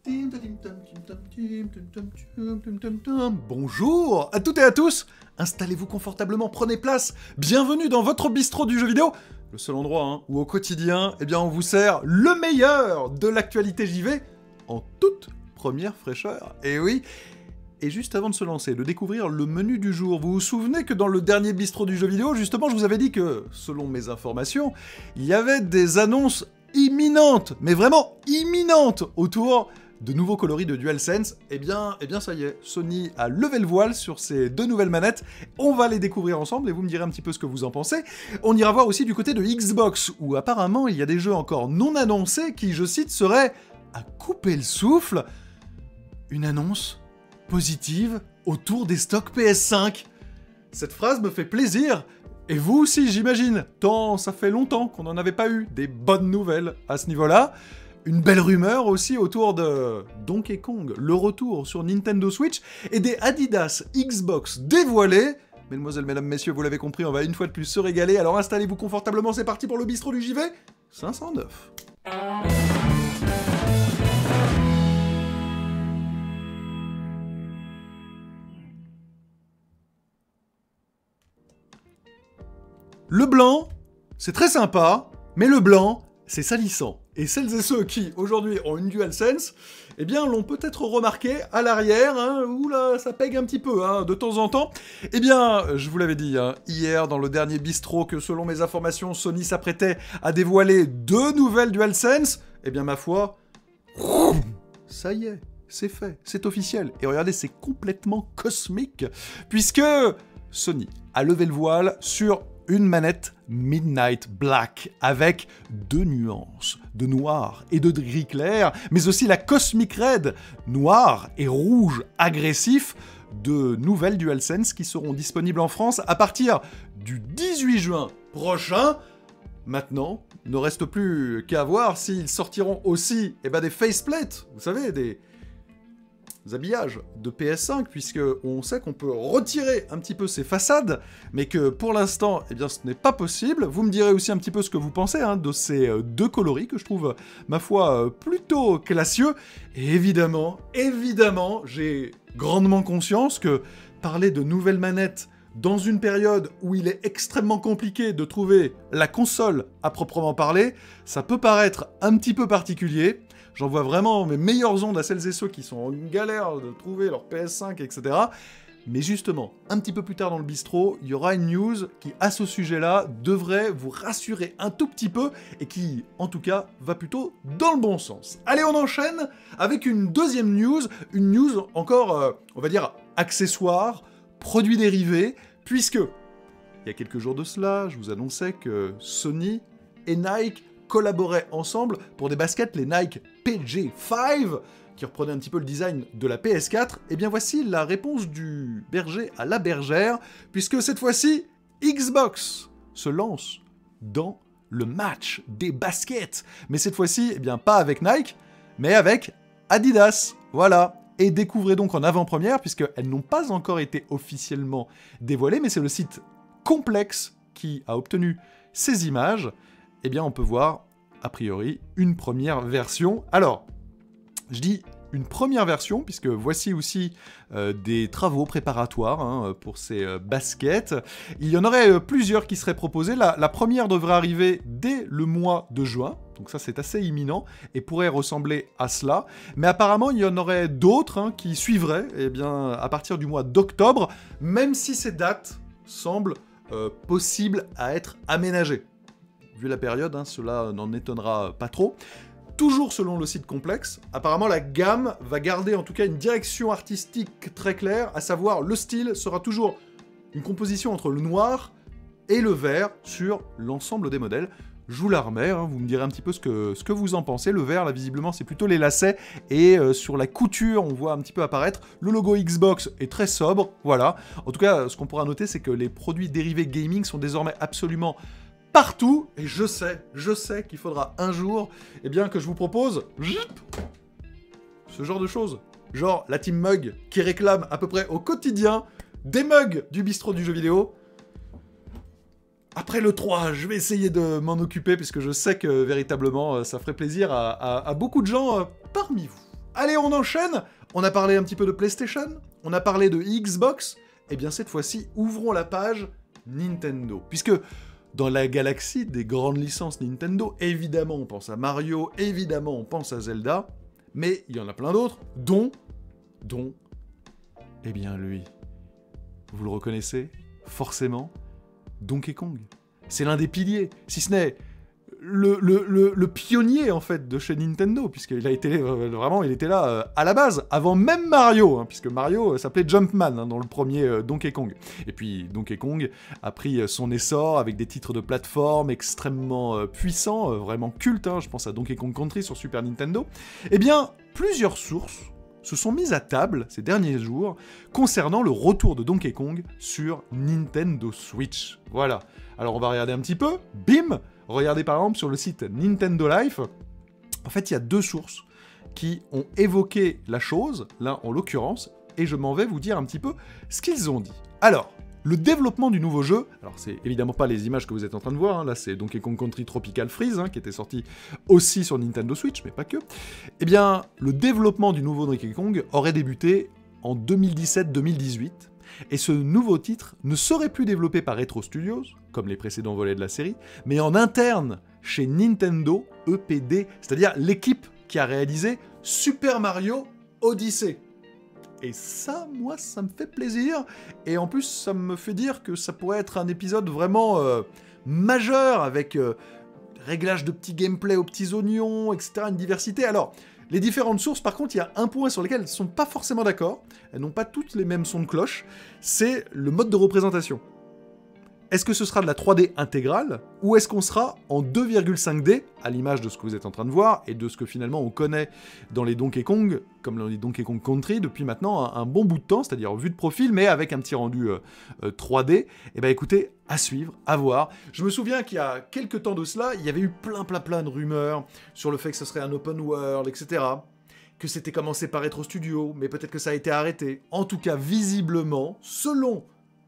Bonjour à toutes et à tous. Installez-vous confortablement, prenez place. Bienvenue dans votre bistrot du jeu vidéo. Le seul endroit où au quotidien, on vous sert le meilleur de l'actualité JV en toute première fraîcheur. Et oui. Et juste avant de se lancer, de découvrir le menu du jour, vous vous souvenez que dans le dernier bistrot du jeu vidéo, justement, je vous avais dit que, selon mes informations, il y avait des annonces imminentes, mais vraiment imminentes, autour de nouveaux coloris de DualSense. Eh bien ça y est, Sony a levé le voile sur ces deux nouvelles manettes. On va les découvrir ensemble et vous me direz un petit peu ce que vous en pensez. On ira voir aussi du côté de Xbox, où apparemment il y a des jeux encore non annoncés qui, je cite, seraient à couper le souffle. Une annonce positive autour des stocks PS5. Cette phrase me fait plaisir, et vous aussi j'imagine, tant ça fait longtemps qu'on n'en avait pas eu des bonnes nouvelles à ce niveau-là. Une belle rumeur aussi autour de Donkey Kong, le retour sur Nintendo Switch, et des Adidas Xbox dévoilés. Mesdemoiselles, mesdames, messieurs, vous l'avez compris, on va une fois de plus se régaler, alors installez-vous confortablement, c'est parti pour le bistrot du JV 509. Le blanc, c'est très sympa, mais le blanc, c'est salissant. Et celles et ceux qui, aujourd'hui, ont une DualSense, l'ont peut-être remarqué à l'arrière, où là, ça pègue un petit peu, de temps en temps. Je vous l'avais dit, hier, dans le dernier bistrot, que selon mes informations, Sony s'apprêtait à dévoiler deux nouvelles DualSense. Ma foi, ça y est, c'est fait, c'est officiel. Et regardez, c'est complètement cosmique, puisque Sony a levé le voile sur une manette Midnight Black, avec deux nuances, de noir et de gris clair, mais aussi la Cosmic Red, noir et rouge agressif, de nouvelles DualSense qui seront disponibles en France à partir du 18 juin prochain. Maintenant, ne reste plus qu'à voir s'ils sortiront aussi des faceplates, vous savez, des habillages de PS5, puisque on sait qu'on peut retirer un petit peu ces façades, mais que pour l'instant, ce n'est pas possible. Vous me direz aussi un petit peu ce que vous pensez de ces deux coloris que je trouve, ma foi, plutôt classieux. Et évidemment, j'ai grandement conscience que parler de nouvelles manettes dans une période où il est extrêmement compliqué de trouver la console à proprement parler, ça peut paraître un petit peu particulier. J'envoie vraiment mes meilleures ondes à celles et ceux qui sont en galère de trouver leur PS5, etc. Mais justement, un petit peu plus tard dans le bistrot, il y aura une news qui, à ce sujet-là, devrait vous rassurer un tout petit peu et qui, en tout cas, va plutôt dans le bon sens. Allez, on enchaîne avec une deuxième news, une news encore, on va dire, accessoire, produit dérivé, puisque, il y a quelques jours de cela, je vous annonçais que Sony et Nike collaboraient ensemble pour des baskets, les Nike PG5, qui reprenaient un petit peu le design de la PS4. Voici la réponse du berger à la bergère, puisque cette fois-ci, Xbox se lance dans le match des baskets. Mais cette fois-ci, pas avec Nike, mais avec Adidas. Voilà. Et découvrez donc en avant-première, puisqu'elles n'ont pas encore été officiellement dévoilées, mais c'est le site Complex qui a obtenu ces images. On peut voir, a priori, une première version. Alors, je dis une première version, puisque voici aussi des travaux préparatoires pour ces baskets. Il y en aurait plusieurs qui seraient proposés. La première devrait arriver dès le mois de juin, donc ça c'est assez imminent, et pourrait ressembler à cela. Mais apparemment, il y en aurait d'autres qui suivraient à partir du mois d'octobre, même si ces dates semblent possibles à être aménagées. Vu la période, cela n'en étonnera pas trop. Toujours selon le site Complex, apparemment la gamme va garder en tout cas une direction artistique très claire, à savoir le style sera toujours une composition entre le noir et le vert sur l'ensemble des modèles. Je vous la remets, vous me direz un petit peu ce que vous en pensez. Le vert, là, visiblement, c'est plutôt les lacets, et sur la couture, on voit un petit peu apparaître. Le logo Xbox est très sobre, voilà. En tout cas, ce qu'on pourra noter, c'est que les produits dérivés gaming sont désormais absolument partout, et je sais qu'il faudra un jour, que je vous propose ce genre de choses. Genre la team Mug qui réclame à peu près au quotidien des mugs du bistrot du jeu vidéo. Après le 3, je vais essayer de m'en occuper, puisque je sais que véritablement ça ferait plaisir à beaucoup de gens parmi vous. Allez, on enchaîne. On a parlé un petit peu de PlayStation, on a parlé de Xbox. Eh bien, cette fois-ci, ouvrons la page Nintendo. Puisque dans la galaxie des grandes licences Nintendo, évidemment, on pense à Mario, évidemment, on pense à Zelda, mais il y en a plein d'autres, dont, eh bien, lui. Vous le reconnaissez, forcément, Donkey Kong. C'est l'un des piliers, si ce n'est le pionnier, en fait, de chez Nintendo, puisqu'il a été vraiment, il était là à la base, avant même Mario, hein, puisque Mario s'appelait Jumpman dans le premier Donkey Kong. Et puis Donkey Kong a pris son essor avec des titres de plateforme extrêmement puissants, vraiment cultes, hein, je pense à Donkey Kong Country sur Super Nintendo. Eh bien, plusieurs sources se sont mises à table ces derniers jours concernant le retour de Donkey Kong sur Nintendo Switch. Voilà. Alors on va regarder un petit peu. Bim! Regardez par exemple sur le site Nintendo Life. En fait, il y a deux sources qui ont évoqué la chose, l'un en l'occurrence, et je m'en vais vous dire un petit peu ce qu'ils ont dit. Alors, le développement du nouveau jeu, alors c'est évidemment pas les images que vous êtes en train de voir, hein, là c'est Donkey Kong Country Tropical Freeze, hein, qui était sorti aussi sur Nintendo Switch, mais pas que. Eh bien, le développement du nouveau Donkey Kong aurait débuté en 2017-2018, et ce nouveau titre ne serait plus développé par Retro Studios, comme les précédents volets de la série, mais en interne chez Nintendo EPD, c'est-à-dire l'équipe qui a réalisé Super Mario Odyssey. Et ça, moi, ça me fait plaisir. Et en plus, ça me fait dire que ça pourrait être un épisode vraiment majeur, avec réglage de petits gameplay aux petits oignons, etc., une diversité. Alors, les différentes sources, par contre, il y a un point sur lequel elles ne sont pas forcément d'accord. Elles n'ont pas toutes les mêmes sons de cloche. C'est le mode de représentation. Est-ce que ce sera de la 3D intégrale, ou est-ce qu'on sera en 2,5D, à l'image de ce que vous êtes en train de voir, et de ce que finalement on connaît dans les Donkey Kong, comme dans les Donkey Kong Country, depuis maintenant un bon bout de temps, c'est-à-dire vue de profil, mais avec un petit rendu 3D. Eh bien écoutez, à suivre, à voir. Je me souviens qu'il y a quelques temps de cela, il y avait eu plein de rumeurs sur le fait que ce serait un open world, etc., que c'était commencé par Retro Studio, mais peut-être que ça a été arrêté. En tout cas, visiblement, selon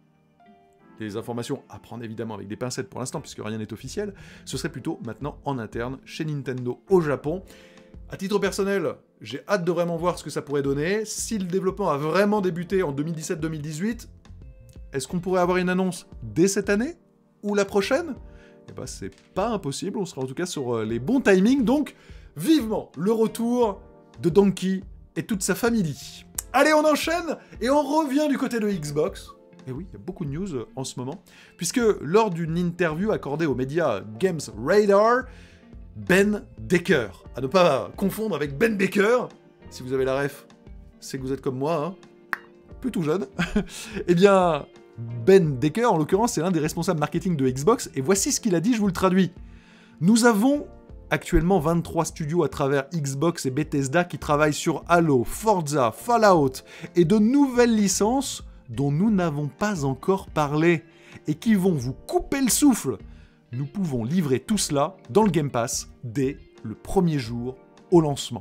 des informations à prendre évidemment avec des pincettes pour l'instant, puisque rien n'est officiel, ce serait plutôt maintenant en interne chez Nintendo au Japon. À titre personnel, j'ai hâte de vraiment voir ce que ça pourrait donner. Si le développement a vraiment débuté en 2017-2018, est-ce qu'on pourrait avoir une annonce dès cette année? Ou la prochaine? Eh ben c'est pas impossible, on sera en tout cas sur les bons timings, donc vivement le retour de Donkey et toute sa famille. Allez, on enchaîne, et on revient du côté de Xbox. Et oui, il y a beaucoup de news en ce moment, puisque lors d'une interview accordée aux médias Games Radar, Ben Decker, à ne pas confondre avec Ben Baker, si vous avez la ref, c'est que vous êtes comme moi, hein, plutôt jeune, eh bien, Ben Decker, en l'occurrence, c'est l'un des responsables marketing de Xbox, et voici ce qu'il a dit, je vous le traduis. Nous avons actuellement 23 studios à travers Xbox et Bethesda qui travaillent sur Halo, Forza, Fallout, et de nouvelles licences dont nous n'avons pas encore parlé, et qui vont vous couper le souffle. Nous pouvons livrer tout cela dans le Game Pass dès le premier jour au lancement.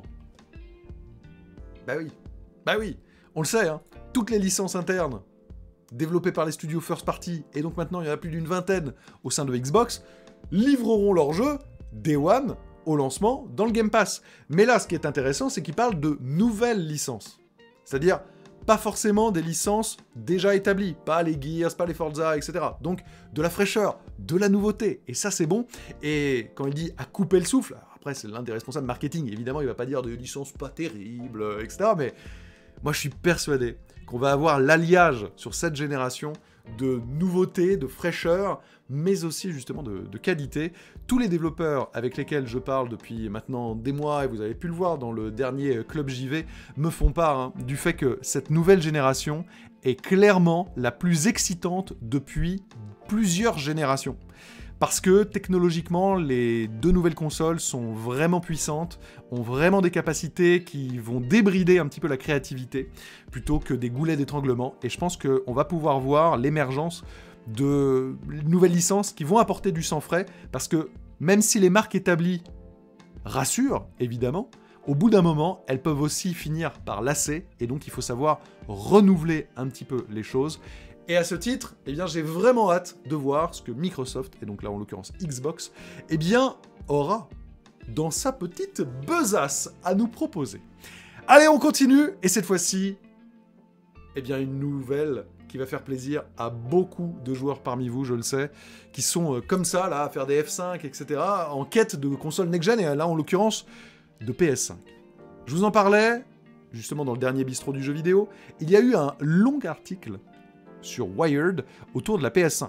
Bah oui, on le sait, hein, toutes les licences internes développées par les studios first party, et donc maintenant il y en a plus d'une vingtaine au sein de Xbox, livreront leur jeu Day One au lancement dans le Game Pass. Mais là, ce qui est intéressant, c'est qu'ils parlent de nouvelles licences. C'est-à-dire pas forcément des licences déjà établies, pas les Gears, pas les Forza, etc. Donc, de la fraîcheur, de la nouveauté, et ça c'est bon. Et quand il dit à couper le souffle, après c'est l'un des responsables marketing, évidemment il va pas dire de licences pas terribles, etc. Mais moi je suis persuadé qu'on va avoir l'alliage sur cette génération de nouveautés, de fraîcheur, mais aussi justement de qualité. Tous les développeurs avec lesquels je parle depuis maintenant des mois, et vous avez pu le voir dans le dernier Club JV, me font part du fait que cette nouvelle génération est clairement la plus excitante depuis plusieurs générations. Parce que technologiquement, les deux nouvelles consoles sont vraiment puissantes, ont vraiment des capacités qui vont débrider un petit peu la créativité, plutôt que des goulets d'étranglement. Et je pense qu'on va pouvoir voir l'émergence de nouvelles licences qui vont apporter du sang frais, parce que même si les marques établies rassurent, évidemment, au bout d'un moment, elles peuvent aussi finir par lasser, et donc il faut savoir renouveler un petit peu les choses. Et à ce titre, eh bien, j'ai vraiment hâte de voir ce que Microsoft, et donc là en l'occurrence Xbox, eh bien, aura dans sa petite besace à nous proposer. Allez, on continue, et cette fois-ci, eh bien une nouvelle qui va faire plaisir à beaucoup de joueurs parmi vous, je le sais, qui sont comme ça, là, à faire des F5, etc., en quête de console next-gen, et là, en l'occurrence, de PS5. Je vous en parlais, justement, dans le dernier bistrot du jeu vidéo, il y a eu un long article sur Wired autour de la PS5.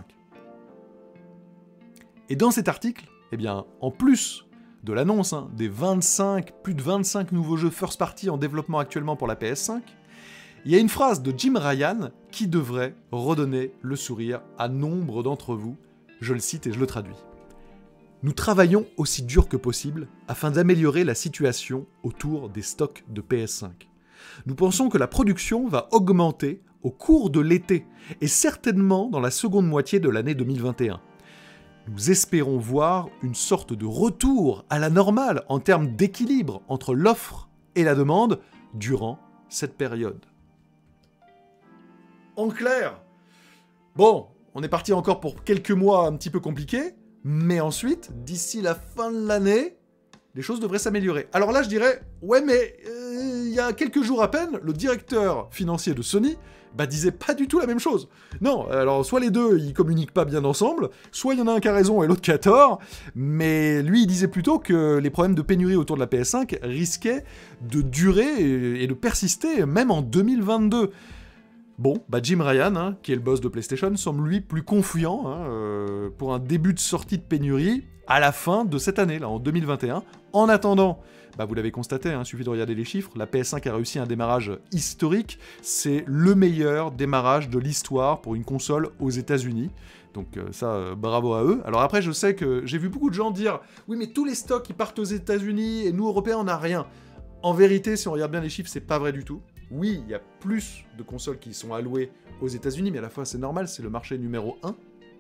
Et dans cet article, eh bien, en plus de l'annonce des plus de 25 nouveaux jeux first party en développement actuellement pour la PS5, il y a une phrase de Jim Ryan qui devrait redonner le sourire à nombre d'entre vous. Je le cite et je le traduis. Nous travaillons aussi dur que possible afin d'améliorer la situation autour des stocks de PS5. Nous pensons que la production va augmenter au cours de l'été et certainement dans la seconde moitié de l'année 2021. Nous espérons voir une sorte de retour à la normale en termes d'équilibre entre l'offre et la demande durant cette période. En clair, bon, on est parti encore pour quelques mois un petit peu compliqués, mais ensuite, d'ici la fin de l'année, les choses devraient s'améliorer. Alors là, je dirais, ouais, mais il y a quelques jours à peine, le directeur financier de Sony disait pas du tout la même chose. Non, alors soit les deux, ils communiquent pas bien ensemble, soit il y en a un qui a raison et l'autre qui a tort, mais lui, il disait plutôt que les problèmes de pénurie autour de la PS5 risquaient de durer et de persister, même en 2022. Bon, Jim Ryan, qui est le boss de PlayStation, semble lui plus confiant pour un début de sortie de pénurie à la fin de cette année, là, en 2021. En attendant, vous l'avez constaté, il suffit de regarder les chiffres, la PS5 a réussi un démarrage historique, c'est le meilleur démarrage de l'histoire pour une console aux États-Unis. Donc ça, bravo à eux. Alors après, je sais que j'ai vu beaucoup de gens dire « Oui, mais tous les stocks, ils partent aux États-Unis et nous, Européens, on n'a rien ». En vérité, si on regarde bien les chiffres, c'est pas vrai du tout. Oui, il y a plus de consoles qui sont allouées aux États-Unis, mais à la fois c'est normal, c'est le marché numéro 1.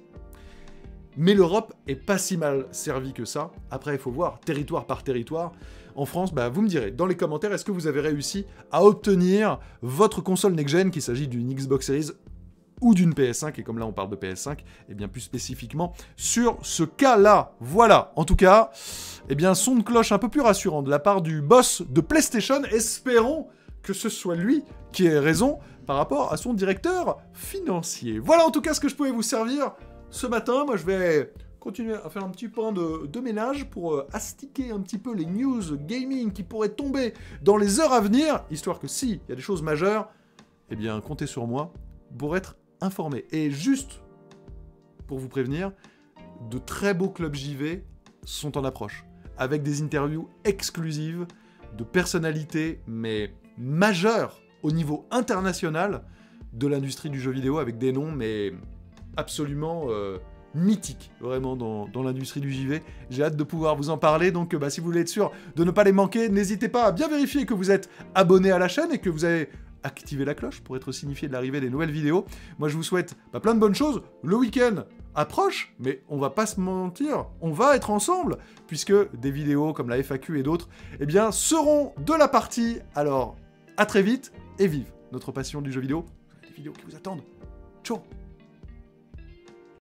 Mais l'Europe est pas si mal servie que ça. Après, il faut voir, territoire par territoire. En France, vous me direz dans les commentaires, est-ce que vous avez réussi à obtenir votre console next-gen, qu'il s'agit d'une Xbox Series ou d'une PS5, et comme là on parle de PS5, et bien plus spécifiquement sur ce cas-là. Voilà, en tout cas, son de cloche un peu plus rassurant de la part du boss de PlayStation. Espérons que ce soit lui qui ait raison par rapport à son directeur financier. Voilà en tout cas ce que je pouvais vous servir ce matin. Moi je vais continuer à faire un petit point de ménage pour astiquer un petit peu les news gaming qui pourraient tomber dans les heures à venir, histoire que s'il y a des choses majeures, comptez sur moi pour être informé. Et juste pour vous prévenir, de très beaux clubs JV sont en approche, avec des interviews exclusives de personnalités, mais majeures au niveau international de l'industrie du jeu vidéo, avec des noms, mais absolument mythiques, vraiment, dans l'industrie du JV. J'ai hâte de pouvoir vous en parler, donc si vous voulez être sûr de ne pas les manquer, n'hésitez pas à bien vérifier que vous êtes abonné à la chaîne et que vous avez activé la cloche pour être signifié de l'arrivée des nouvelles vidéos. Moi, je vous souhaite plein de bonnes choses. Le week-end approche, mais on va pas se mentir, on va être ensemble, puisque des vidéos comme la FAQ et d'autres, seront de la partie. Alors, à très vite, et vive notre passion du jeu vidéo. Des vidéos qui vous attendent. Ciao!